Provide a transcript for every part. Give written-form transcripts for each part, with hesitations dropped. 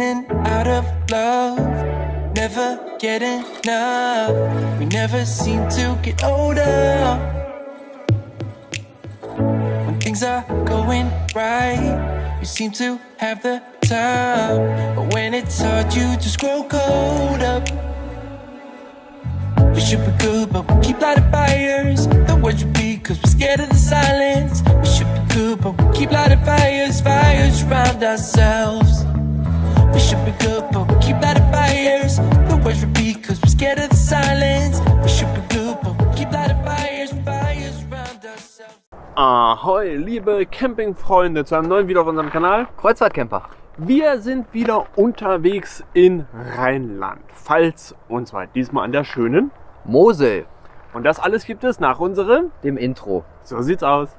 and out of love, never get enough. We never seem to get older. When things are going right, you seem to have the time, but when it's hard, you just grow cold up. We should be good, but we keep lighting fires. The words repeat, cause we're scared of the silence. We should be good, but we keep lighting fires, fires around ourselves. We should be good, but we keep lighting fires. The words repeat, cause we're scared of the silence. We should be good, but we keep lighting fires, fires around ourselves. Ahoi, liebe Campingfreunde, zu einem neuen Video auf unserem Kanal Kreuzfahrtcamper. Wir sind wieder unterwegs in Rheinland-Pfalz und zwar diesmal an der schönen Mosel. Und das alles gibt es nach unserem Dem Intro. So sieht's aus.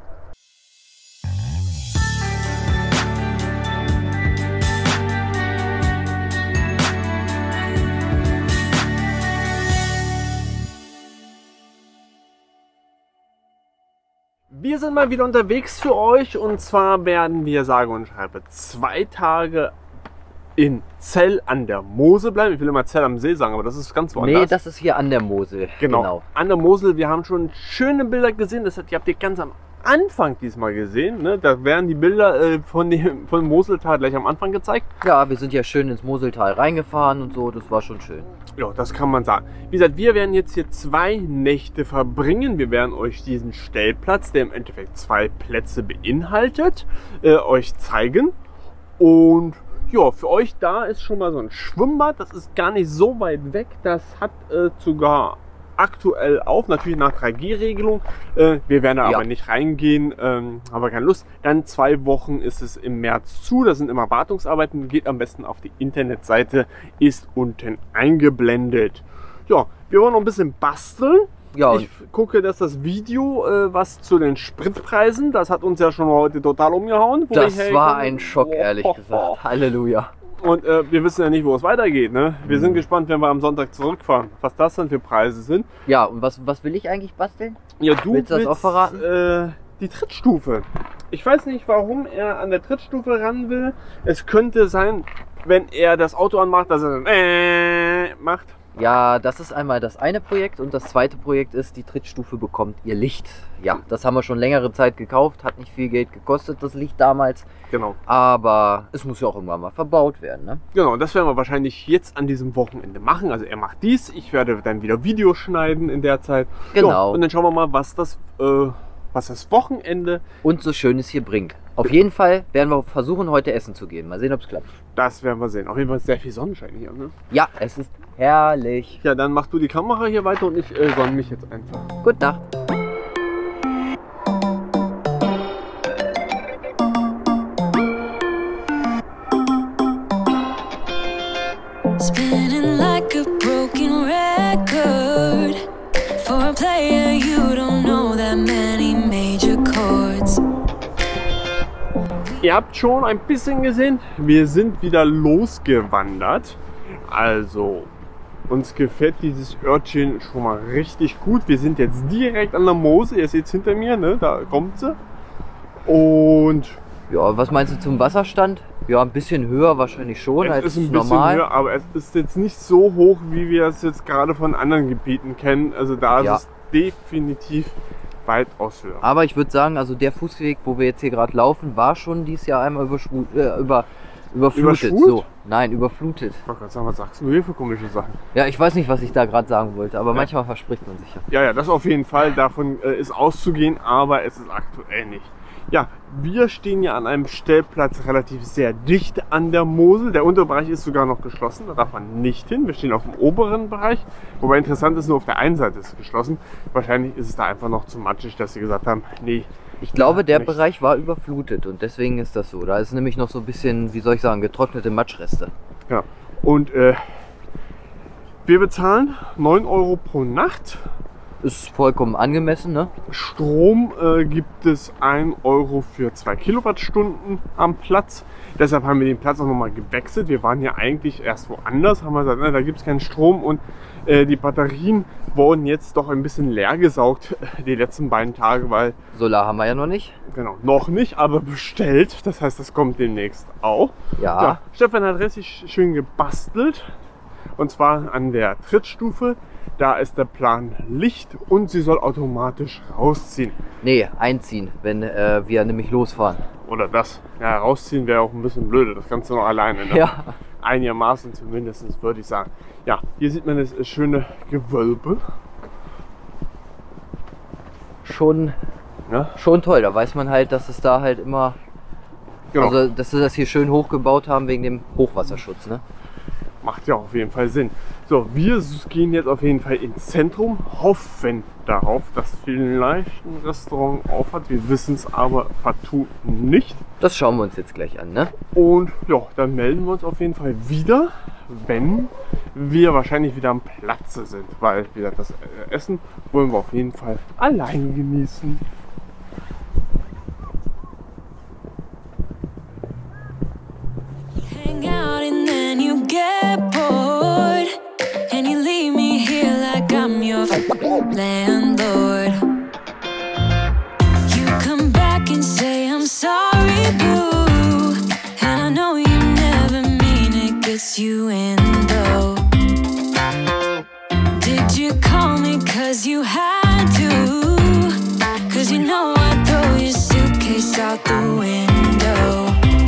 Wir sind mal wieder unterwegs für euch und zwar werden wir, sage und schreibe, 2 Tage in Zell an der Mosel bleiben. Ich will immer Zell am See sagen, aber das ist ganz woanders. Nee, das ist hier an der Mosel. Genau. An der Mosel. Wir haben schon schöne Bilder gesehen. Das habt ihr ganz am Anfang diesmal gesehen. Ne? Da werden die Bilder von Moseltal gleich am Anfang gezeigt. Ja, wir sind ja schön ins Moseltal reingefahren und so. Das war schon schön. Ja, das kann man sagen. Wie gesagt, wir werden jetzt hier 2 Nächte verbringen. Wir werden euch diesen Stellplatz, der im Endeffekt 2 Plätze beinhaltet, euch zeigen. Und ja, für euch da ist schon mal so ein Schwimmbad. Das ist gar nicht so weit weg. Das hat sogar aktuell auf, natürlich nach 3G-Regelung. Wir werden da aber nicht reingehen, aber keine Lust. Dann 2 Wochen ist es im März zu. Das sind immer Wartungsarbeiten. Geht am besten auf die Internetseite, ist unten eingeblendet. Ja, wir wollen noch ein bisschen basteln. Ja, ich gucke, dass das Video, was zu den Spritpreisen, das hat uns ja schon heute total umgehauen. Das war ein Schock, ehrlich gesagt. Halleluja. Und wir wissen ja nicht, wo es weitergeht. Ne? Wir sind gespannt, wenn wir am Sonntag zurückfahren, was das dann für Preise sind. Ja, und was will ich eigentlich basteln? Ja, du willst das auch verraten? Die Trittstufe. Ich weiß nicht, warum er an der Trittstufe ran will. Es könnte sein, wenn er das Auto anmacht, dass er dann macht. Ja, das ist einmal das eine Projekt und das zweite Projekt ist, die Trittstufe bekommt ihr Licht. Ja, das haben wir schon längere Zeit gekauft, hat nicht viel Geld gekostet, das Licht damals. Genau. Aber es muss ja auch irgendwann mal verbaut werden, ne? Genau, das werden wir wahrscheinlich jetzt an diesem Wochenende machen. Also er macht dies, ich werde dann wieder Videos schneiden in der Zeit. Genau. Ja, und dann schauen wir mal, was das Wochenende und so Schönes hier bringt. Auf jeden Fall werden wir versuchen, heute essen zu gehen. Mal sehen, ob es klappt. Das werden wir sehen. Auf jeden Fall sehr viel Sonnenschein hier, ne? Ja, es ist herrlich. Ja, dann machst du die Kamera hier weiter und ich sonne mich jetzt einfach. Gute Nacht. Spinning like a broken record. For a player you don't know that many major chords. Ihr habt schon ein bisschen gesehen, wir sind wieder losgewandert. Also uns gefällt dieses Örtchen schon mal richtig gut. Wir sind jetzt direkt an der Mosel, ihr seht es hinter mir, ne? Da kommt sie. Und ja, was meinst du zum Wasserstand? Ja, ein bisschen höher wahrscheinlich schon als es ist ein normal. Bisschen höher, aber es ist jetzt nicht so hoch, wie wir es jetzt gerade von anderen Gebieten kennen. Also da ist es definitiv weitaus höher. Aber ich würde sagen, also der Fußweg, wo wir jetzt hier gerade laufen, war schon dieses Jahr einmal überflutet. So, nein, überflutet. Oh Gott, was sagst du hier für komische Sachen? Ja, ich weiß nicht, was ich da gerade sagen wollte, aber manchmal verspricht man sich ja. Ja, das auf jeden Fall, davon ist auszugehen, aber es ist aktuell nicht. Ja, wir stehen ja an einem Stellplatz relativ sehr dicht an der Mosel. Der untere Bereich ist sogar noch geschlossen, da darf man nicht hin. Wir stehen auf dem oberen Bereich, wobei interessant ist, nur auf der einen Seite ist es geschlossen. Wahrscheinlich ist es da einfach noch zu matschig, dass sie gesagt haben, nee. Ich glaube, der Bereich war überflutet und deswegen ist das so. Da ist nämlich noch so ein bisschen, wie soll ich sagen, getrocknete Matschreste. Ja, und wir bezahlen 9 € pro Nacht Ist vollkommen angemessen, ne? Strom gibt es 1 Euro für 2 Kilowattstunden am Platz. Deshalb haben wir den Platz auch nochmal gewechselt. Wir waren ja eigentlich erst woanders, haben wir gesagt, ne, da gibt es keinen Strom und die Batterien wurden jetzt doch ein bisschen leer gesaugt die letzten beiden Tage, weil... Solar haben wir ja noch nicht. Genau, noch nicht, aber bestellt. Das heißt, das kommt demnächst auch. Ja. Stefan hat richtig schön gebastelt. Und zwar an der Trittstufe. Da ist der Plan Licht und sie soll automatisch rausziehen. Nee, einziehen, wenn wir nämlich losfahren. Oder das. Ja, rausziehen wäre auch ein bisschen blöde. Das kannst du noch alleine. Ne? Ja. Einigermaßen zumindest, würde ich sagen. Ja, hier sieht man das schöne Gewölbe. Schon toll. Da weiß man halt, dass es da halt immer... Genau. Also, dass sie das hier schön hochgebaut haben wegen dem Hochwasserschutz, ne? Macht ja auf jeden Fall Sinn. So, wir gehen jetzt auf jeden Fall ins Zentrum, hoffen darauf, dass vielleicht ein Restaurant auf hat. Wir wissen es aber partout nicht. Das schauen wir uns jetzt gleich an, ne? Und ja, dann melden wir uns auf jeden Fall wieder, wenn wir wahrscheinlich wieder am Platze sind. Weil, wie gesagt, das Essen wollen wir auf jeden Fall allein genießen. Hang out and then you get bored and you leave me here like I'm your landlord. You come back and say I'm sorry, boo, and I know you never mean it, gets you in though. Did you call me 'cause you had to? 'Cause you know I'd throw your suitcase out the window.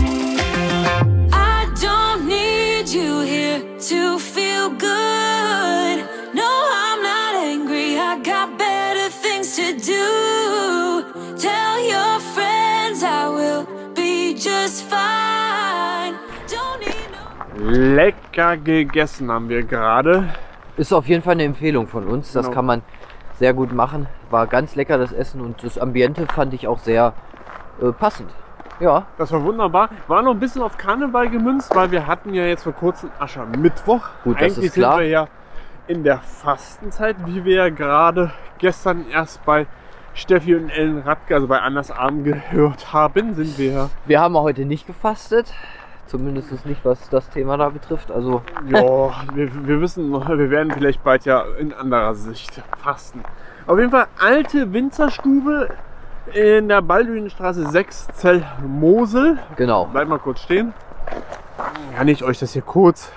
You here to feel good. No, I'm not angry. I got better things to do. Tell your friends I will be just fine. Don't need no... Lecker gegessen haben wir gerade. Ist auf jeden Fall eine Empfehlung von uns. Das Genau. kann man sehr gut machen. War ganz lecker das Essen und das Ambiente fand ich auch sehr passend. Ja. Das war wunderbar. War noch ein bisschen auf Karneval gemünzt, weil wir hatten ja jetzt vor kurzem Aschermittwoch. Gut, das Eigentlich ist klar. sind wir ja in der Fastenzeit, wie wir ja gerade gestern erst bei Steffi und Ellen Radke, also bei Annas Abend gehört haben, sind wir... Wir haben heute nicht gefastet. Zumindest nicht, was das Thema da betrifft. Also Ja, wir wissen, wir werden vielleicht bald ja in anderer Sicht fasten. Auf jeden Fall alte Winzerstube in der Baldwinstraße 6, Zell-Mosel. genau. Bleibt mal kurz stehen. Kann ich euch das hier kurz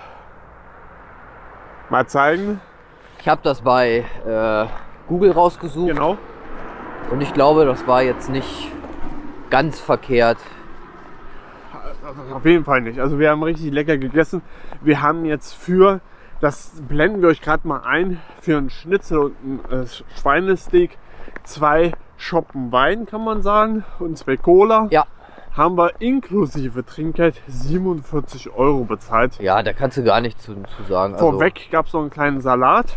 mal zeigen? Ich habe das bei Google rausgesucht. Genau. Und ich glaube, das war jetzt nicht ganz verkehrt. Also auf jeden Fall nicht. Also wir haben richtig lecker gegessen. Wir haben jetzt das blenden wir euch gerade mal ein, für einen Schnitzel und ein Schweinesteak 2 Schoppen Wein, kann man sagen, und 2 Cola. Ja. Haben wir inklusive Trinkgeld 47 Euro bezahlt. Ja, da kannst du gar nichts zu sagen. Also, Vorweg gab es noch einen kleinen Salat.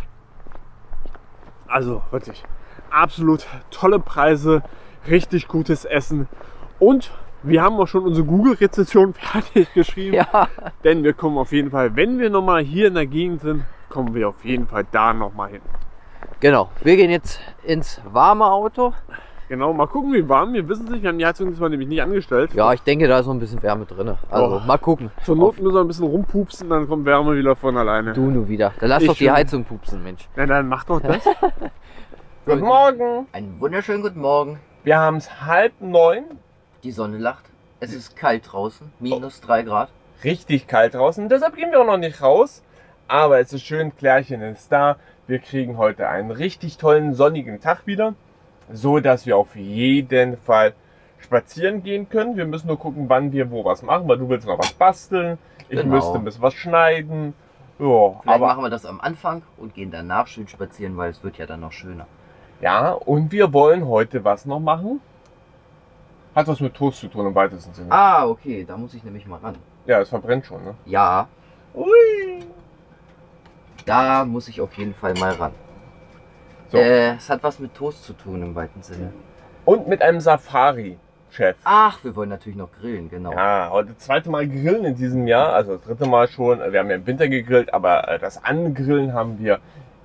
Also wirklich absolut tolle Preise, richtig gutes Essen. Und wir haben auch schon unsere Google-Rezession fertig geschrieben. ja. Denn wir kommen auf jeden Fall, wenn wir nochmal hier in der Gegend sind, kommen wir auf jeden Fall da nochmal hin. Genau. Wir gehen jetzt ins warme Auto. Genau, mal gucken, wie warm. Wir wissen es nicht, wir haben die Heizung diesmal nämlich nicht angestellt. Ja, ich denke, da ist noch ein bisschen Wärme drin. Also Oh. mal gucken. Zur Not müssen wir ein bisschen rumpupsen, dann kommt Wärme wieder von alleine. Du nur wieder. Dann lass Ich doch die schon. Heizung pupsen, Mensch. Na dann mach doch das. Guten Morgen. Einen wunderschönen guten Morgen. Wir haben es 8:30. Die Sonne lacht. Es ist kalt draußen. -3 Grad. Richtig kalt draußen. Deshalb gehen wir auch noch nicht raus. Aber es ist schön, Klärchen ist da. Wir kriegen heute einen richtig tollen sonnigen Tag wieder. So dass wir auf jeden Fall spazieren gehen können. Wir müssen nur gucken, wann wir wo was machen. Weil du willst noch was basteln. Ich Genau. müsste ein bisschen was schneiden. Ja, Vielleicht aber machen wir das am Anfang und gehen danach schön spazieren, weil es wird ja dann noch schöner. ja, und wir wollen heute was noch machen. Hat was mit Toast zu tun im weitesten Sinne. Ah, okay, da muss ich nämlich mal ran. Ja, es verbrennt schon, ne? Ja, Ui. da muss ich auf jeden Fall mal ran. So. Es hat was mit Toast zu tun im weiten Sinne. Und mit einem Safari-Chef. Ach, wir wollen natürlich noch grillen, genau. Ja, heute das 2. Mal grillen in diesem Jahr, also das 3. Mal schon. Wir haben ja im Winter gegrillt, aber das Angrillen haben wir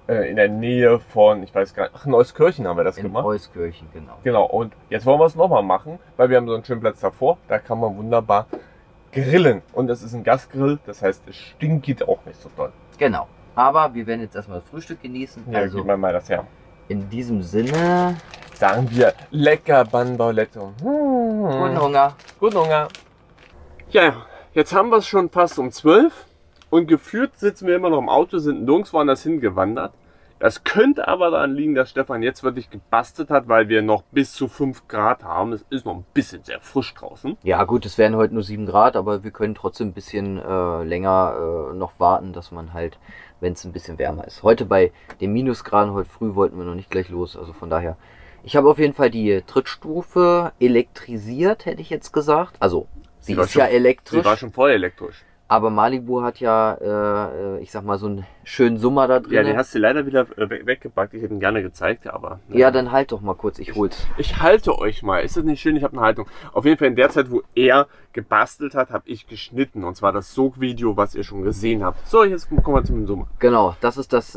in der Nähe von, ich weiß gar nicht, ach, Neuskirchen haben wir das gemacht. In Neuskirchen, genau. Genau, und jetzt wollen wir es nochmal machen, weil wir haben so einen schönen Platz davor, da kann man wunderbar grillen. Und das ist ein Gasgrill, das heißt, es stinkt auch nicht so doll. Genau. Aber wir werden jetzt erstmal das Frühstück genießen. Ja, Also gib mal das her. in diesem Sinne, Sagen wir lecker Banbauletto. guten Hunger. Guten Hunger. Ja, jetzt haben wir es schon fast um 12 und gefühlt sitzen wir immer noch im Auto, sind nirgendwo anders hingewandert. Das könnte aber daran liegen, dass Stefan jetzt wirklich gebastelt hat, weil wir noch bis zu 5 Grad haben. Es ist noch ein bisschen sehr frisch draußen. Ja gut, es wären heute nur 7 Grad, aber wir können trotzdem ein bisschen länger noch warten, dass man halt, wenn es ein bisschen wärmer ist. Heute bei den Minusgraden, heute früh wollten wir noch nicht gleich los, also von daher. Ich habe auf jeden Fall die Trittstufe elektrisiert, hätte ich jetzt gesagt. Also, sie ist ja elektrisch. Sie war schon vorher elektrisch. Aber Malibu hat ja, ich sag mal, so einen schönen Summer da drin. Ja, den hast du leider wieder weggepackt. Ich hätte ihn gerne gezeigt, aber... Ja, dann halt doch mal kurz, ich hol's. Ich halte euch mal. Ist das nicht schön? Ich habe eine Haltung. Auf jeden Fall in der Zeit, wo er gebastelt hat, habe ich geschnitten. Und zwar das Sog-Video, was ihr schon gesehen habt. So, jetzt kommen wir zum Summer. Genau, das ist das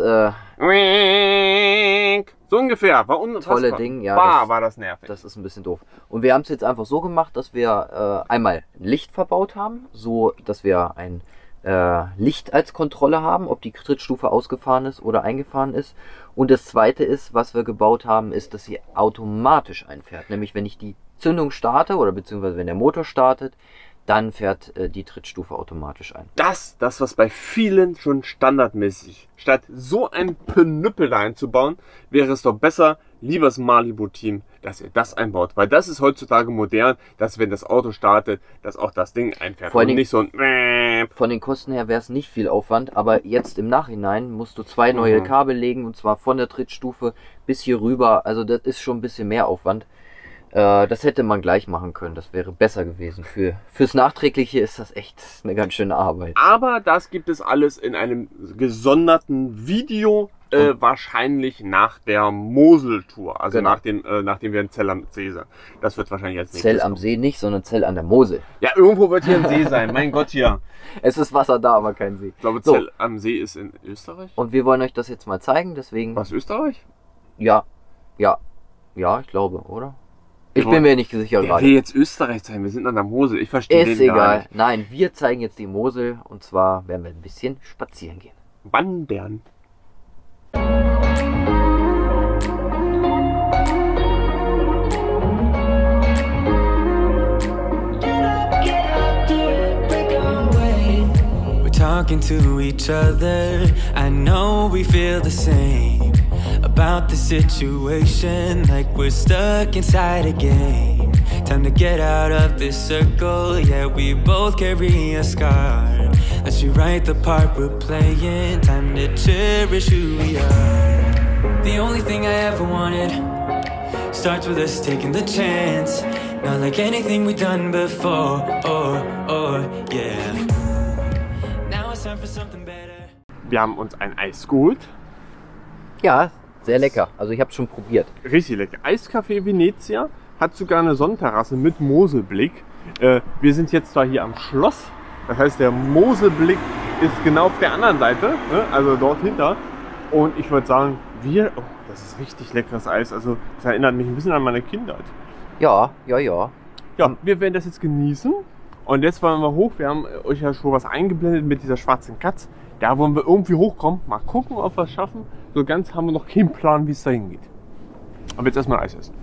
So ungefähr. War unfassbar. tolle Ding. Ja, war das nervig. das ist ein bisschen doof. Und wir haben es jetzt einfach so gemacht, dass wir einmal ein Licht verbaut haben, so dass wir ein Licht als Kontrolle haben, ob die Trittstufe ausgefahren ist oder eingefahren ist. Und das zweite ist, was wir gebaut haben, ist, dass sie automatisch einfährt. Nämlich wenn ich die Zündung starte oder beziehungsweise wenn der Motor startet, dann fährt die Trittstufe automatisch ein. Das, was bei vielen schon standardmäßig, statt so ein Penüppel da einzubauen, wäre es doch besser, liebes Malibu-Team, dass ihr das einbaut. Weil das ist heutzutage modern, dass wenn das Auto startet, dass auch das Ding einfährt. Vor allen und nicht so ein... Von den Kosten her wäre es nicht viel Aufwand, aber jetzt im Nachhinein musst du 2 neue Kabel legen, und zwar von der Trittstufe bis hier rüber. Also das ist schon ein bisschen mehr Aufwand. Das hätte man gleich machen können, das wäre besser gewesen. Fürs Nachträgliche ist das echt eine ganz schöne Arbeit. Aber das gibt es alles in einem gesonderten Video, wahrscheinlich nach der Mosel-Tour. Also Genau. nachdem wir in Zell am See sind. Das wird wahrscheinlich als nächstes Zell am kommen. See nicht, sondern Zell an der Mosel. Ja, irgendwo wird hier ein See sein. Mein Gott, hier. Es ist Wasser da, aber kein See. Ich glaube, So. Zell am See ist in Österreich. Und wir wollen euch das jetzt mal zeigen, deswegen... Was, Österreich? Ja, ich glaube, oder? Ich Ja. bin mir nicht sicher Der gerade. will jetzt Österreich sein. Wir sind an der Mosel. Ich verstehe Ist den gar egal. nicht. Nein, wir zeigen jetzt die Mosel, und zwar werden wir ein bisschen spazieren gehen. Wandern. We're talking to each other. I know we feel the same about the situation, like we're stuck inside a game. Time to get out of this circle. Yeah, we both carry a scar. Let's rewrite the part we're playing. Time to cherish who we are. The only thing I ever wanted starts with us taking the chance. Not like anything we've done before. Yeah. Now it's time for something better. Wir haben uns ein Eis geholt. Ja, sehr lecker. Also ich habe es schon probiert. Richtig lecker. Eiscafé Venezia hat sogar eine Sonnenterrasse mit Moselblick. Wir sind jetzt zwar hier am Schloss. Das heißt, der Moselblick ist genau auf der anderen Seite, ne? Also dort hinter. Und ich würde sagen, oh, das ist richtig leckeres Eis. Also das erinnert mich ein bisschen an meine Kindheit. Ja. Ja, wir werden das jetzt genießen. Und jetzt wollen wir hoch. Wir haben euch ja schon was eingeblendet mit dieser schwarzen Katze. Da wollen wir irgendwie hochkommen. Mal gucken, ob wir es schaffen. So ganz haben wir noch keinen Plan, wie es da hingeht. Aber jetzt erstmal Eis essen.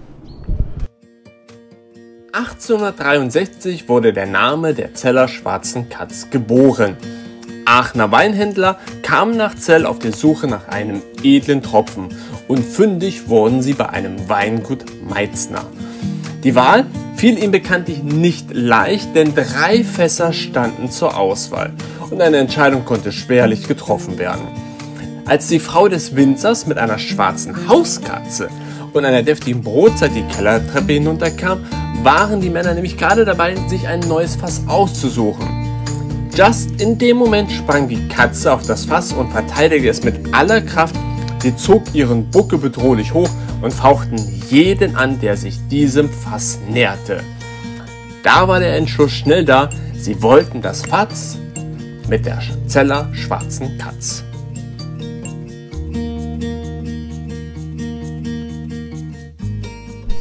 1863 wurde der Name der Zeller Schwarzen Katz geboren. Aachener Weinhändler kamen nach Zell auf der Suche nach einem edlen Tropfen und fündig wurden sie bei einem Weingut Meitzner. Die Wahl fiel ihm bekanntlich nicht leicht, denn 3 Fässer standen zur Auswahl und eine Entscheidung konnte schwerlich getroffen werden. Als die Frau des Winzers mit einer schwarzen Hauskatze und einer deftigen Brotzeit die Kellertreppe hinunterkam, waren die Männer nämlich gerade dabei, sich ein neues Fass auszusuchen. Just in dem Moment sprang die Katze auf das Fass und verteidigte es mit aller Kraft. Sie zog ihren Buckel bedrohlich hoch und fauchten jeden an, der sich diesem Fass näherte. Da war der Entschluss schnell da, sie wollten das Fass mit der Zeller Schwarzen Katz.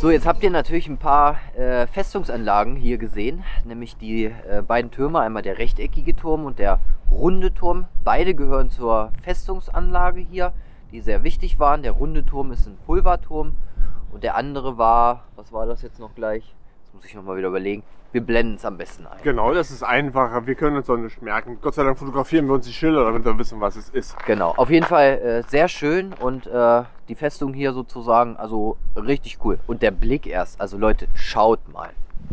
So, jetzt habt ihr natürlich ein paar Festungsanlagen hier gesehen, nämlich die beiden Türme, einmal der rechteckige Turm und der runde Turm. Beide gehören zur Festungsanlage hier, die sehr wichtig waren. Der runde Turm ist ein Pulverturm und der andere war, was war das jetzt noch gleich? Das muss ich nochmal wieder überlegen. Wir blenden es am besten ein. Genau, das ist einfacher. Wir können uns auch nicht merken. Gott sei Dank fotografieren wir uns die Schilder, damit wir wissen, was es ist. Genau, auf jeden Fall sehr schön und die Festung hier sozusagen, also richtig cool. Und der Blick erst, also Leute, schaut mal.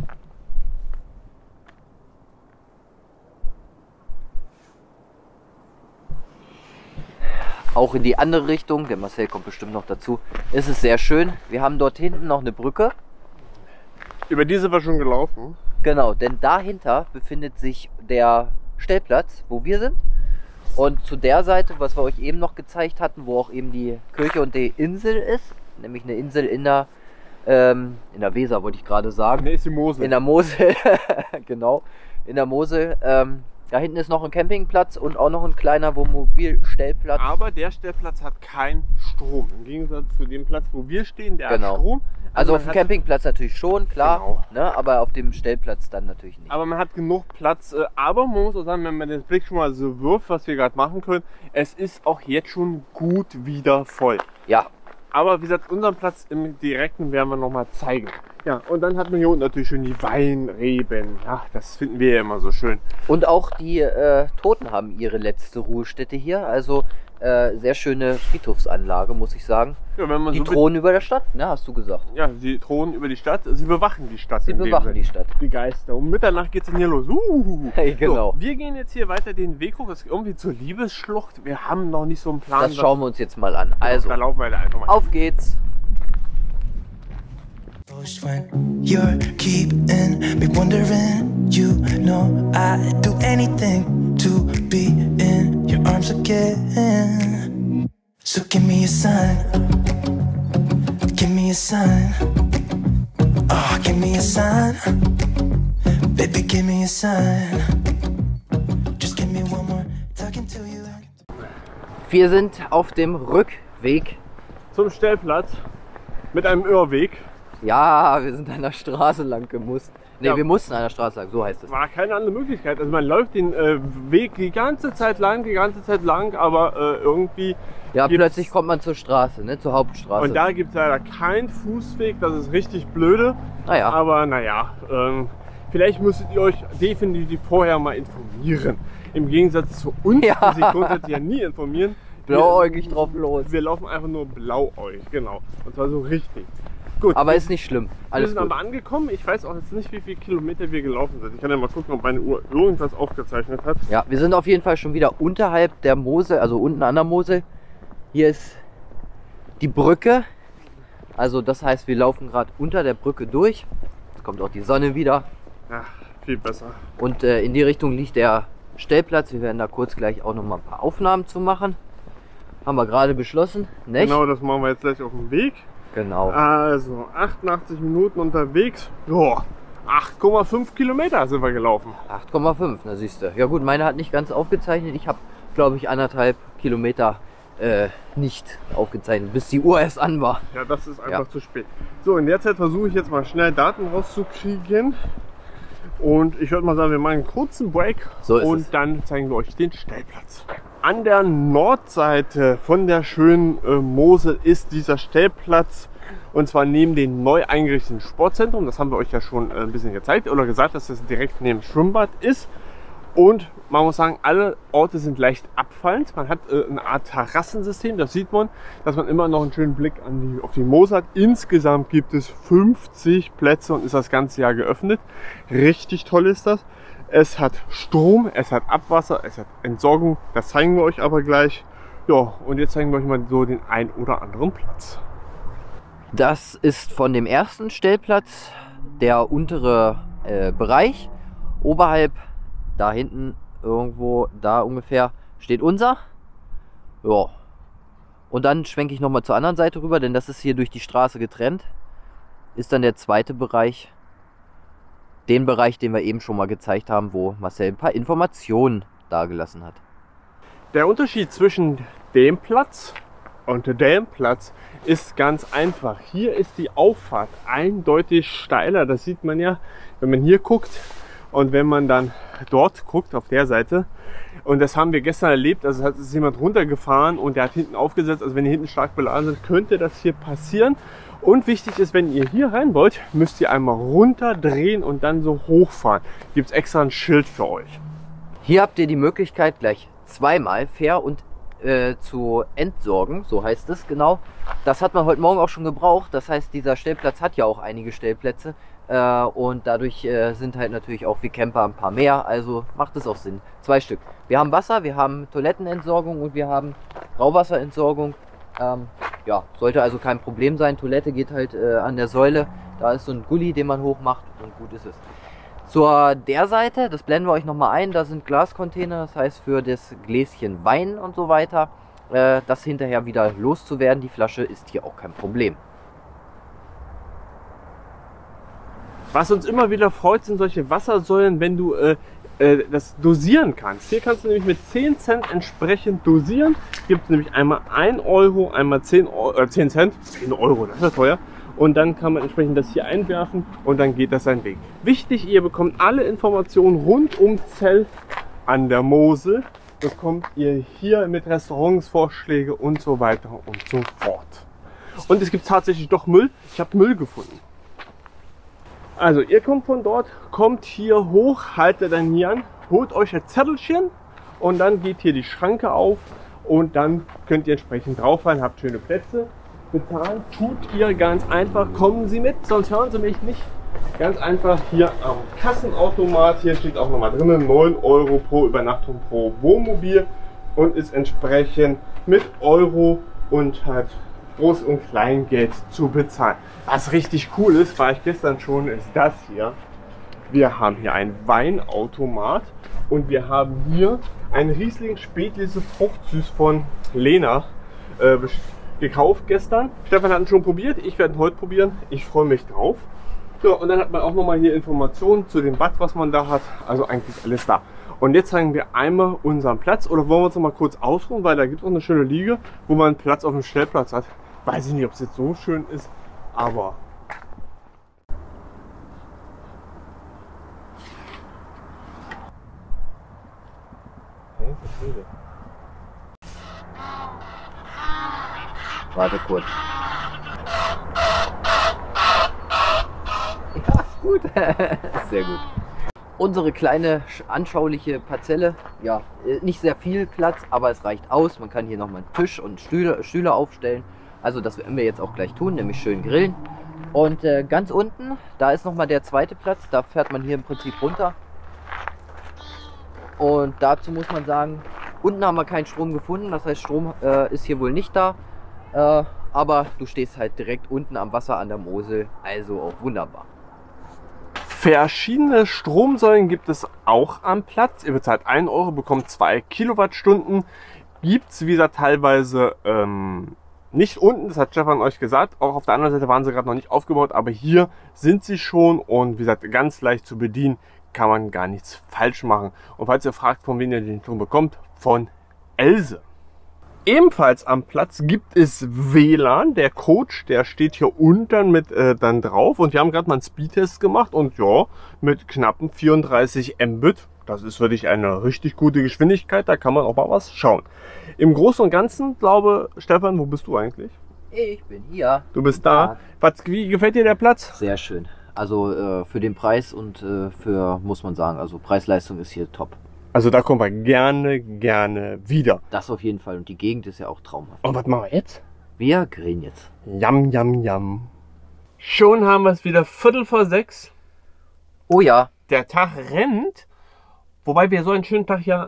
Auch in die andere Richtung, der Marcel kommt bestimmt noch dazu, ist es sehr schön. Wir haben dort hinten noch eine Brücke. Über die sind wir schon gelaufen. Genau, denn dahinter befindet sich der Stellplatz, wo wir sind. Und zu der Seite, was wir euch eben noch gezeigt hatten, wo auch eben die Kirche und die Insel ist, nämlich eine Insel in der Weser, wollte ich gerade sagen. Ne, ist die Mosel. In der Mosel, genau, in der Mosel. Da hinten ist noch ein Campingplatz und auch noch ein kleiner Wohnmobilstellplatz. Aber der Stellplatz hat keinen Strom. Im Gegensatz zu dem Platz, wo wir stehen, der Genau. hat Strom. Also man auf dem hat- Campingplatz natürlich schon, klar, Genau. ne, aber auf dem Stellplatz dann natürlich nicht. Aber man hat genug Platz. Aber man muss auch sagen, wenn man den Blick schon mal so wirft, was wir gerade machen können, es ist auch jetzt schon gut wieder voll. Ja, Aber wie gesagt, unseren Platz im Direkten werden wir nochmal zeigen. Ja, und dann hat man hier unten natürlich schon die Weinreben. Ja, das finden wir ja immer so schön. und auch die Toten haben ihre letzte Ruhestätte hier, also sehr schöne Friedhofsanlage, muss ich sagen. Ja, wenn man Die so thronen über der Stadt, ne, hast du gesagt. ja, sie thronen über die Stadt, sie bewachen die Stadt. Sie in dem bewachen Sinne. die Stadt. Die Geister. Um Mitternacht geht es dann hier los. Hey, genau. So, wir gehen jetzt hier weiter den Weg hoch. Das ist irgendwie zur Liebesschlucht. Wir haben noch nicht so einen Plan. Das schauen wir uns jetzt mal an. Also, Da laufen wir da einfach mal. auf geht's. When you're keeping me wondering, you know I'd do anything to be in your arms again. So give me a sign, give me a sign. Oh, give me a sign, baby, give me a sign. Just give me one more talking to you. Wir sind auf dem Rückweg. Zum Stellplatz mit einem Irrweg. Ja, wir sind an der Straße lang gemusst. Ne, Ja. wir mussten an der Straße lang, so heißt es. War keine andere Möglichkeit. Also man läuft den Weg die ganze Zeit lang, aber irgendwie. Ja, gibt's- plötzlich kommt man zur Straße, ne, zur Hauptstraße. Und da gibt es leider keinen Fußweg, das ist richtig blöde. Naja, Aber naja, vielleicht müsstet ihr euch definitiv vorher mal informieren. Im Gegensatz zu uns, Ja. die sich grundsätzlich ja nie informieren. blauäugig drauf los. Wir laufen einfach nur blauäugig, genau. Und zwar so richtig. Gut, Aber ist nicht schlimm. wir Alles sind gut. aber angekommen. Ich weiß auch jetzt nicht, wie viele Kilometer wir gelaufen sind. Ich kann ja mal gucken, ob meine Uhr irgendwas aufgezeichnet hat. Ja, wir sind auf jeden Fall schon wieder unterhalb der Mosel, also unten an der Mosel. Hier ist die Brücke. Also das heißt, wir laufen gerade unter der Brücke durch. Jetzt kommt auch die Sonne wieder. Ja, viel besser. Und in die Richtung liegt der Stellplatz. Wir werden da kurz gleich auch noch mal ein paar Aufnahmen zu machen. Haben wir gerade beschlossen, nicht? Genau, das machen wir jetzt gleich auf dem Weg. Genau. Also 88 Minuten unterwegs. Joa, 8,5 Kilometer sind wir gelaufen. 8,5, na siehst du. Ja gut, meine hat nicht ganz aufgezeichnet. Ich habe, glaube ich, 1,5 Kilometer nicht aufgezeichnet, bis die Uhr erst an war. Ja, das ist einfach Ja. zu spät. So, in der Zeit versuche ich jetzt mal schnell Daten rauszukriegen. Und ich würde mal sagen, wir machen einen kurzen Break So ist und es. dann zeigen wir euch den Stellplatz. An der Nordseite von der schönen Mosel ist dieser Stellplatz. Und zwar neben dem neu eingerichteten Sportzentrum. Das haben wir euch ja schon ein bisschen gezeigt oder gesagt, dass das direkt neben dem Schwimmbad ist. Und man muss sagen, alle Orte sind leicht abfallend. Man hat eine Art Terrassensystem, das sieht man, dass man immer noch einen schönen Blick auf die Mosel hat. Insgesamt gibt es 50 Plätze und ist das ganze Jahr geöffnet. Richtig toll ist das. Es hat Strom, es hat Abwasser, es hat Entsorgung. Das zeigen wir euch aber gleich. Ja, und jetzt zeigen wir euch mal so den ein oder anderen Platz. Das ist von dem ersten Stellplatz der untere Bereich. Oberhalb, da hinten irgendwo, da ungefähr, steht unser. Ja. Und dann schwenke ich nochmal zur anderen Seite rüber, denn das ist hier durch die Straße getrennt. Ist dann der zweite Bereich. Den Bereich, den wir eben schon mal gezeigt haben, wo Marcel ein paar Informationen dargelassen hat. Der Unterschied zwischen dem Platz Und der Delmenplatz ist ganz einfach. Hier ist die Auffahrt eindeutig steiler. Das sieht man ja, wenn man hier guckt und wenn man dann dort guckt, auf der Seite. Und das haben wir gestern erlebt. Also es ist jemand runtergefahren und der hat hinten aufgesetzt. Also wenn ihr hinten stark beladen seid, könnte das hier passieren. Und wichtig ist, wenn ihr hier rein wollt, müsst ihr einmal runterdrehen und dann so hochfahren. Gibt es extra ein Schild für euch. Hier habt ihr die Möglichkeit, gleich zweimal fair und zu entsorgen, so heißt es genau. Das hat man heute Morgen auch schon gebraucht. Das heißt, dieser Stellplatz hat ja auch einige Stellplätze und dadurch sind halt natürlich auch wie Camper ein paar mehr. Also macht es auch Sinn. 2 Stück. Wir haben Wasser, wir haben Toilettenentsorgung und wir haben Grauwasserentsorgung. Ja, sollte also kein Problem sein. Toilette geht halt an der Säule. Da ist so ein Gully, den man hochmacht und gut ist es. Zur der Seite, das blenden wir euch nochmal ein, da sind Glascontainer, das heißt für das Gläschen Wein und so weiter, das hinterher wieder loszuwerden. Die Flasche ist hier auch kein Problem. Was uns immer wieder freut, sind solche Wassersäulen, wenn du das dosieren kannst. Hier kannst du nämlich mit 10 Cent entsprechend dosieren. Gibt es nämlich einmal 1 Euro, einmal 10 Cent, 10 Euro, das ist ja teuer. Und dann kann man entsprechend das hier einwerfen und dann geht das seinen Weg. Wichtig, ihr bekommt alle Informationen rund um Zell an der Mosel. Bekommt ihr hier mit Restaurants, Vorschläge und so weiter und so fort. Und es gibt tatsächlich doch Müll. Ich habe Müll gefunden. Also ihr kommt von dort, kommt hier hoch, haltet dann hier an, holt euch ein Zettelchen und dann geht hier die Schranke auf und dann könnt ihr entsprechend drauffahren, habt schöne Plätze. Bezahlen tut ihr ganz einfach, kommen Sie mit, sonst hören Sie mich nicht. Ganz einfach hier am Kassenautomat, hier steht auch nochmal drin, 9 Euro pro Übernachtung pro Wohnmobil und ist entsprechend mit Euro und halt Groß- und Kleingeld zu bezahlen. Was richtig cool ist, war ich gestern schon, ist das hier. Wir haben hier einen Weinautomat und wir haben hier einen Riesling Spätlese Fruchtsüß von Lena gekauft gestern. Stefan hat ihn schon probiert, ich werde ihn heute probieren. Ich freue mich drauf. Ja, und dann hat man auch nochmal hier Informationen zu dem Bad, was man da hat. Also eigentlich alles da. Und jetzt zeigen wir einmal unseren Platz. Oder wollen wir uns noch mal kurz ausruhen, weil da gibt es auch eine schöne Liege, wo man einen Platz auf dem Stellplatz hat. Weiß ich nicht, ob es jetzt so schön ist, aber... Warte kurz. Ja, ist gut. Sehr gut. Unsere kleine anschauliche Parzelle, ja, nicht sehr viel Platz, aber es reicht aus. Man kann hier nochmal einen Tisch und Stühle aufstellen. Also das werden wir jetzt auch gleich tun, nämlich schön grillen. Und ganz unten, da ist nochmal der zweite Platz. Da fährt man hier im Prinzip runter. Und dazu muss man sagen, unten haben wir keinen Strom gefunden. Das heißt, Strom ist hier wohl nicht da. Aber du stehst halt direkt unten am Wasser an der Mosel, also auch wunderbar. Verschiedene Stromsäulen gibt es auch am Platz. Ihr bezahlt 1 Euro, bekommt 2 Kilowattstunden. Gibt es wieder teilweise nicht unten, das hat Stefan euch gesagt. Auch auf der anderen Seite waren sie gerade noch nicht aufgebaut, aber hier sind sie schon und wie gesagt, ganz leicht zu bedienen, kann man gar nichts falsch machen. Und falls ihr fragt, von wem ihr den Strom bekommt, von Else. Ebenfalls am Platz gibt es WLAN. Der Coach, der steht hier unten mit dann drauf. Und wir haben gerade mal einen Speedtest gemacht. Und ja, mit knappen 34 Mbit. Das ist wirklich eine richtig gute Geschwindigkeit. Da kann man auch mal was schauen. Im Großen und Ganzen, glaube Stefan, wo bist du eigentlich? Ich bin hier. Du bist da. Wie gefällt dir der Platz? Sehr schön. Also für den Preis und für, muss man sagen, also Preis-Leistung ist hier top. Also da kommen wir gerne wieder. Das auf jeden Fall. Und die Gegend ist ja auch traumhaft. Und was machen wir jetzt? Wir grillen jetzt. Jam, jam, jam. Schon haben wir es wieder 5:45. Oh ja. Der Tag rennt. Wobei wir so einen schönen Tag ja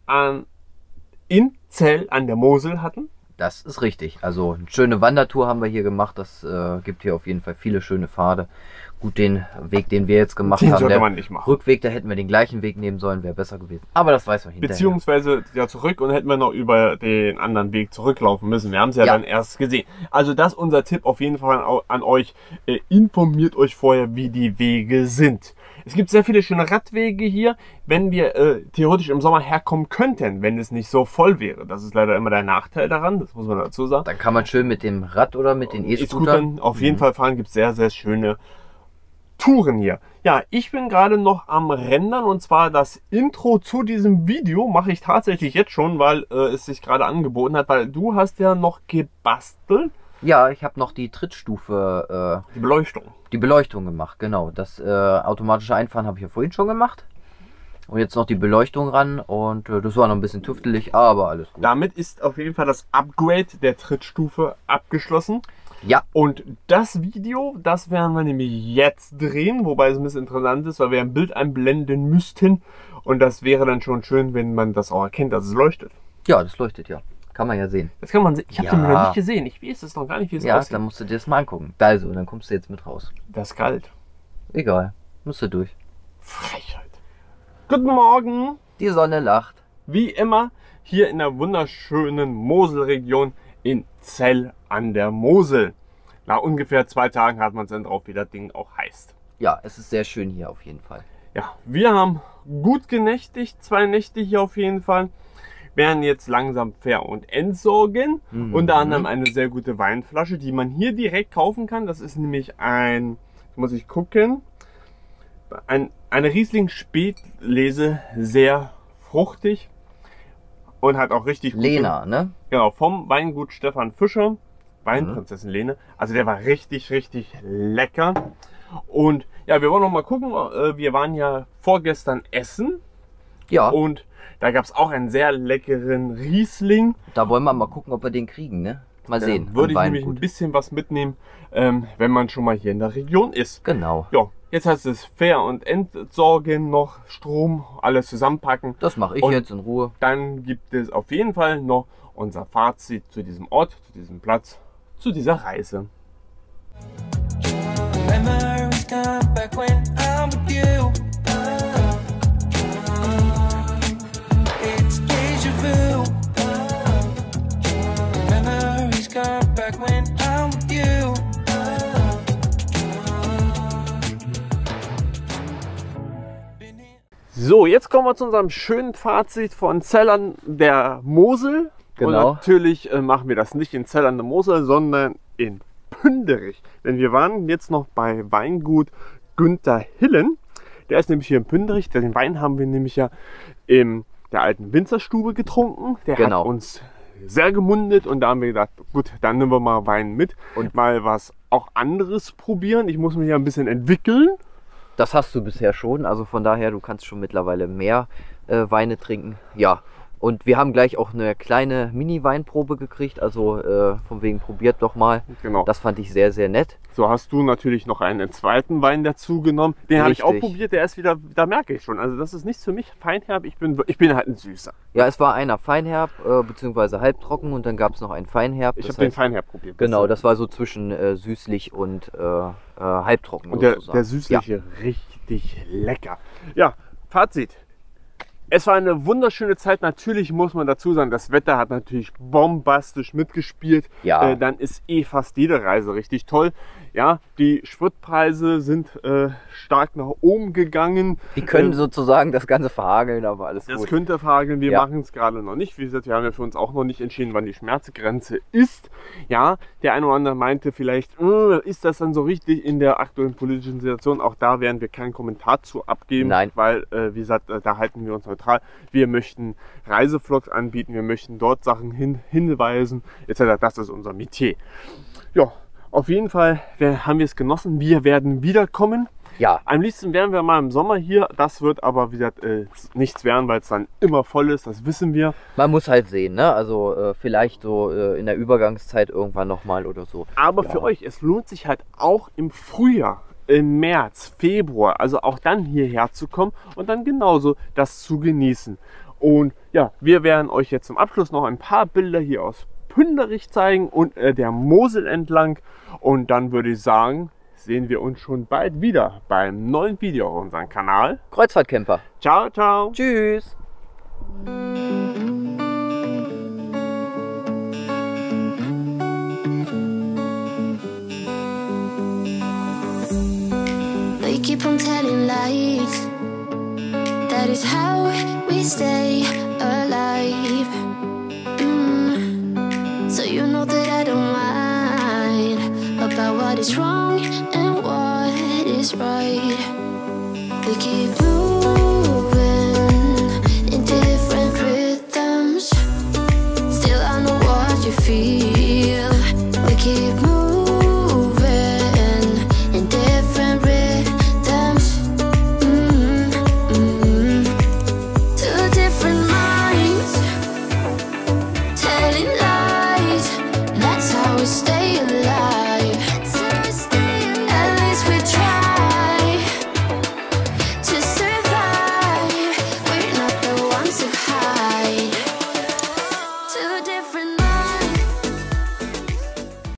in Zell an der Mosel hatten. Das ist richtig. Also eine schöne Wandertour haben wir hier gemacht. Das gibt hier auf jeden Fall viele schöne Pfade. Gut, den Weg, den wir jetzt gemacht haben, sollte man nicht machen. Rückweg, da hätten wir den gleichen Weg nehmen sollen, wäre besser gewesen. Aber das weiß man hinterher. Beziehungsweise ja zurück und hätten wir noch über den anderen Weg zurücklaufen müssen. Wir haben es ja dann erst gesehen. Also das ist unser Tipp auf jeden Fall an euch. Informiert euch vorher, wie die Wege sind. Es gibt sehr viele schöne Radwege hier, wenn wir theoretisch im Sommer herkommen könnten, wenn es nicht so voll wäre. Das ist leider immer der Nachteil daran, das muss man dazu sagen. Dann kann man schön mit dem Rad oder mit den E-Scootern auf jeden Fall fahren, gibt es sehr, sehr schöne Touren hier. Ja, ich bin gerade noch am Rendern und zwar das Intro zu diesem Video mache ich tatsächlich jetzt schon, weil es sich gerade angeboten hat, weil du hast ja noch gebastelt. Ja, ich habe noch die Trittstufe, die Beleuchtung gemacht, genau. Das automatische Einfahren habe ich ja vorhin schon gemacht. Und jetzt noch die Beleuchtung ran und das war noch ein bisschen tüftelig, aber alles gut. Damit ist auf jeden Fall das Upgrade der Trittstufe abgeschlossen. Ja. Und das Video, das werden wir nämlich jetzt drehen, wobei es ein bisschen interessant ist, weil wir ein Bild einblenden müssten. Und das wäre dann schon schön, wenn man das auch erkennt, dass es leuchtet. Ja, das leuchtet ja. Kann man ja sehen. Das kann man sehen. Ich habe den noch nicht gesehen. Ich weiß es noch gar nicht, wie es aussieht. Ja, dann musst du dir das mal angucken. Also, dann kommst du jetzt mit raus. Das ist kalt. Egal. Musst du durch. Frechheit. Guten Morgen. Die Sonne lacht. Wie immer hier in der wunderschönen Moselregion in Zell an der Mosel. Nach ungefähr 2 Tagen hat man es dann drauf, wie das Ding auch heißt. Ja, es ist sehr schön hier auf jeden Fall. Ja, wir haben gut genächtigt. 2 Nächte hier auf jeden Fall. Werden jetzt langsam ver- und entsorgen. Unter anderem eine sehr gute Weinflasche, die man hier direkt kaufen kann. Das ist nämlich ein, muss ich gucken, eine Riesling Spätlese, sehr fruchtig und hat auch richtig gute, Lena, ne? Genau, vom Weingut Stefan Fischer, Weinprinzessin Lene. Also der war richtig, richtig lecker. Und ja, wir wollen noch mal gucken. Wir waren ja vorgestern essen. Ja. Und da gab es auch einen sehr leckeren Riesling. Da wollen wir mal gucken, ob wir den kriegen, ne? Mal sehen. Würde ich nämlich ein bisschen was mitnehmen, wenn man schon mal hier in der Region ist. Genau. Ja, jetzt heißt es Ver- und Entsorgen, noch Strom, alles zusammenpacken. Das mache ich Und jetzt in Ruhe. Dann gibt es auf jeden Fall noch unser Fazit zu diesem Ort, zu diesem Platz, zu dieser Reise. Memories come back when I'm with you. It's deja vu. Memories come back when I'm with you. So, jetzt kommen wir zu unserem schönen Fazit von Zell an der Mosel. Genau. Und natürlich machen wir das nicht in Zell an der Mosel, sondern in Pünderich. Denn wir waren jetzt noch bei Weingut Günther Hillen. Der ist nämlich hier in Pünderich. Den Wein haben wir nämlich ja in der alten Winzerstube getrunken. Der Genau. hat uns sehr gemundet und da haben wir gedacht, gut, dann nehmen wir mal Wein mit und mal was auch anderes probieren. Ich muss mich ja ein bisschen entwickeln. Das hast du bisher schon, also von daher, du kannst schon mittlerweile mehr Weine trinken. Ja, und wir haben gleich auch eine kleine Mini-Weinprobe gekriegt, also von wegen probiert doch mal. Genau. Das fand ich sehr, sehr nett. So hast du natürlich noch einen zweiten Wein dazu genommen. Den habe ich auch Richtig. probiert, der ist wieder, da merke ich schon. Also das ist nichts für mich feinherb, ich bin halt ein Süßer. Ja, es war einer Feinherb, beziehungsweise halbtrocken und dann gab es noch einen Feinherb. Ich Das habe den heißt, Feinherb probiert. Genau, das war so zwischen süßlich und halbtrocken. Und der sozusagen. süßliche, richtig lecker. Ja, Fazit. Es war eine wunderschöne Zeit. Natürlich muss man dazu sagen, das Wetter hat natürlich bombastisch mitgespielt. Ja. Dann ist fast jede Reise richtig toll. Ja, die Spritpreise sind stark nach oben gegangen. Die können sozusagen das Ganze verhageln, aber alles Das gut. könnte verhageln. Wir Ja. machen es gerade noch nicht. Wie gesagt, wir haben ja für uns auch noch nicht entschieden, wann die Schmerzgrenze ist. Ja, der eine oder andere meinte vielleicht, ist das dann so richtig in der aktuellen politischen Situation? Auch da werden wir keinen Kommentar zu abgeben. Nein. Weil, wie gesagt, da halten wir uns neutral. Wir möchten Reisevlogs anbieten. Wir möchten dort Sachen hinweisen, etc. Das ist unser Metier. Ja, auf jeden Fall haben wir es genossen. Wir werden wiederkommen. Ja, Am liebsten wären wir mal im Sommer hier. Das wird aber wieder nichts werden, weil es dann immer voll ist. Das wissen wir. man muss halt sehen, ne? Also vielleicht so in der Übergangszeit irgendwann nochmal oder so. Aber Ja. für euch, es lohnt sich halt auch im Frühjahr, im März, Februar, also auch dann hierher zu kommen und dann genauso das zu genießen. Und ja, wir werden euch jetzt zum Abschluss noch ein paar Bilder hier aus Pünderich zeigen und der Mosel entlang. Und dann würde ich sagen, sehen wir uns schon bald wieder beim neuen Video auf unserem Kanal. Kreuzfahrtcamper. Ciao, ciao! Tschüss. They keep on telling lies. That is how we stay alive. So you know that I don't mind about what is wrong and what is right. We keep